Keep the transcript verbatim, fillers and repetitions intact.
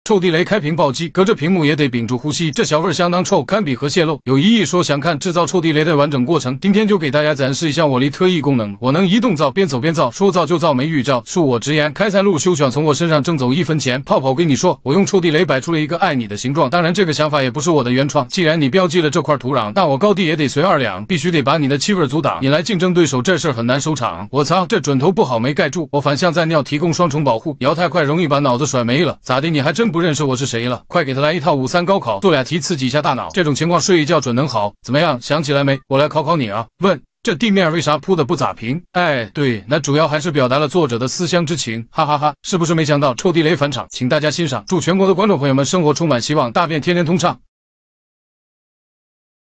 臭地雷开屏暴击，隔着屏幕也得屏住呼吸，这小味儿相当臭，堪比核泄漏。有一亿说想看制造臭地雷的完整过程，今天就给大家展示一下我力特异功能。我能移动造，边走边造，说造就造，没预兆。恕我直言，开山路休想从我身上挣走一分钱。泡泡跟你说，我用臭地雷摆出了一个爱你的形状，当然这个想法也不是我的原创。既然你标记了这块土壤，那我高低也得随二两，必须得把你的气味阻挡，引来竞争对手，这事儿很难收场。我操，这准头不好没盖住，我反向再尿提供双重保护，摇太快容易把脑子甩没了。咋的？你还真不认识我是谁了？快给他来一套五三高考，做俩题刺激一下大脑，这种情况睡一觉准能好。怎么样，想起来没？我来考考你啊。问，这地面为啥铺的不咋平？哎，对，那主要还是表达了作者的思乡之情，哈哈哈，是不是没想到臭地雷返场？请大家欣赏，祝全国的观众朋友们生活充满希望，大便天天通畅。